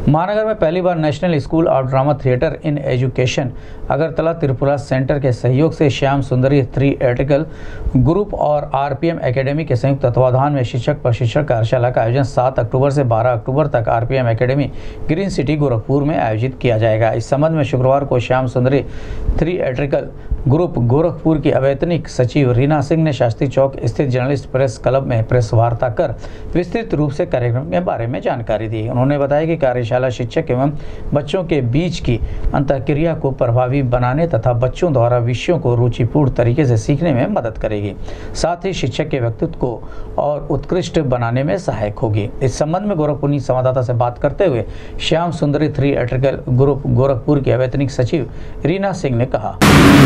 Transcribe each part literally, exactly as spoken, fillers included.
महानगर में पहली बार national school of drama theatre in education Agartala Tripura centre के सहयोग से श्याम सुंदरी थिएट्रिकल ग्रुप और आरपीएम एकेडमी के संयुक्त तत्वाधान में शिक्षक प्रशिक्षण कार्यशाला का आयोजन सात अक्टूबर से बारह अक्टूबर तक RPM academy green city Gorakhpur में आयोजित किया जाएगा। इस संबंध में शुक्रवार को श्याम सुंदरी थिएट्रिकल ग्रुप गोरखपुर की अवैतनिक सचिव रीना सिंह ने शास्त्री चौक स्थित जर्नलिस्ट प्रेस क्लब में प्रेस वार्ता कर विस्तृत रूप से कार्यक्रम के बारे में जानकारी दी। उन्होंने बताया कि कार्यशाला शिक्षक एवं बच्चों के बीच की अंतःक्रिया को प्रभावी बनाने तथा बच्चों द्वारा विषयों को रुचिपूर्ण तरीके से सीखने में मदद करेगी, साथ ही शिक्षक के व्यक्तित्व को और उत्कृष्ट बनाने में सहायक होगी। इस संबंध में गोरखपुर संवाददाता से बात करते हुए श्याम सुंदरी थिएट्रिकल ग्रुप गोरखपुर की अवैतनिक सचिव रीना सिंह ने कहा।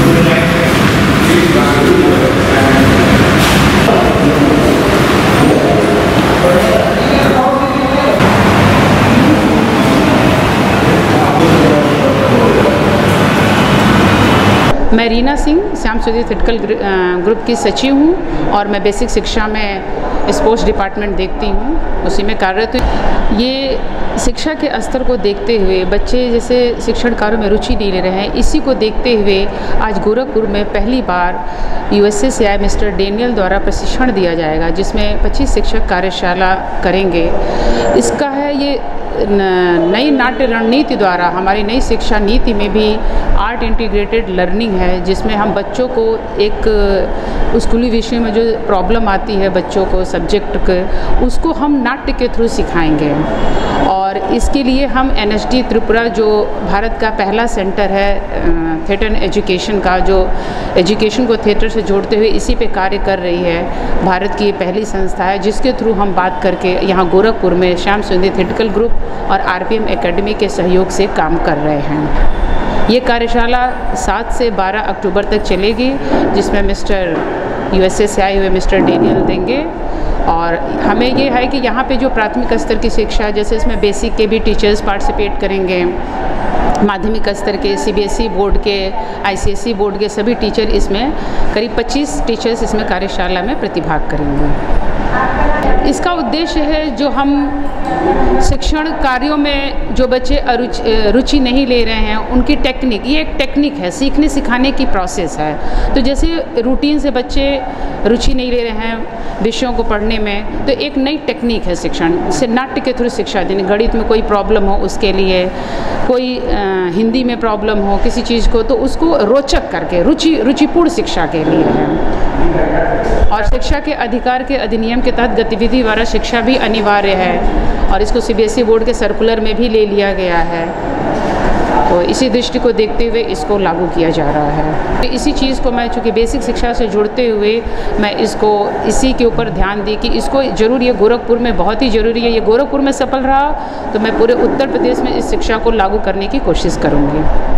मैं रीना सिंह श्याम सुंदरी थिएट्रिकल ग्रुप की सचिव हूँ और मैं बेसिक शिक्षा में स्पोर्ट्स डिपार्टमेंट देखती हूँ, उसी में कार्यरत हूँ। ये शिक्षा के स्तर को देखते हुए बच्चे जैसे शिक्षण कार्य में रुचि नहीं ले रहे हैं, इसी को देखते हुए आज गोरखपुर में पहली बार यूएसए से आए मिस्टर डेनियल द्वारा प्रशिक्षण दिया जाएगा, जिसमें पच्चीस शिक्षक कार्यशाला करेंगे। इसका है ये नई नाट्य रणनीति द्वारा हमारी नई शिक्षा नीति में भी आर्ट इंटीग्रेटेड लर्निंग है, जिसमें हम बच्चों को एक स्कूली विषय में जो प्रॉब्लम आती है बच्चों को सब्जेक्ट के, उसको हम नाट्य के थ्रू सिखाएंगे। और इसके लिए हम एनएसडी त्रिपुरा जो भारत का पहला सेंटर है थिएटर एजुकेशन का, जो एजुकेशन को थिएटर से जोड़ते हुए इसी पे कार्य कर रही है, भारत की पहली संस्था है, जिसके थ्रू हम बात करके यहाँ गोरखपुर में श्याम सुंदरी थिएट्रिकल ग्रुप और आरपीएम एकेडमी के सहयोग से काम कर रहे हैं। ये कार्यशाला सात से बारह अक्टूबर तक चलेगी, जिसमें मिस्टर यूएसए से आए हुए मिस्टर डेनियल देंगे। और हमें ये है कि यहाँ पे जो प्राथमिक स्तर की शिक्षा है, जैसे इसमें बेसिक के भी टीचर्स पार्टिसिपेट करेंगे, माध्यमिक स्तर के सीबीएसई बोर्ड के, आईसीएसई बोर्ड के सभी टीचर, इसमें करीब पच्चीस टीचर्स इसमें कार्यशाला में प्रतिभाग करेंगे। इसका उद्देश्य है जो हम शिक्षण कार्यों में जो बच्चे अरुचि रुचि नहीं ले रहे हैं उनकी टेक्निक, ये एक टेक्निक है, सीखने सिखाने की प्रोसेस है। तो जैसे रूटीन से बच्चे रुचि नहीं ले रहे हैं विषयों को पढ़ने में, तो एक नई टेक्निक है शिक्षण से नाट्य के थ्रू शिक्षा देने। गणित में कोई प्रॉब्लम हो उसके लिए, कोई आ, हिंदी में प्रॉब्लम हो किसी चीज़ को, तो उसको रोचक करके रुचि रुचिपूर्ण शिक्षा के लिए है। और शिक्षा के अधिकार के अधिनियम के तहत गतिविधि द्वारा शिक्षा भी अनिवार्य है और इसको सीबीएसई बोर्ड के सर्कुलर में भी ले लिया गया है। तो इसी दृष्टि को देखते हुए इसको लागू किया जा रहा है। तो इसी चीज़ को मैं चूँकि बेसिक शिक्षा से जुड़ते हुए मैं इसको इसी के ऊपर ध्यान दी कि इसको ज़रूर, ये गोरखपुर में बहुत ही ज़रूरी है। ये गोरखपुर में सफल रहा तो मैं पूरे उत्तर प्रदेश में इस शिक्षा को लागू करने की कोशिश करूँगी।